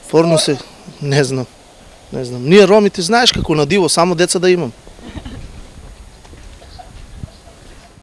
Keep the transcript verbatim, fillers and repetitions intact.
Порно се, не знам. Не знам. Ние ромите знаеш како на диво, само деца да имам.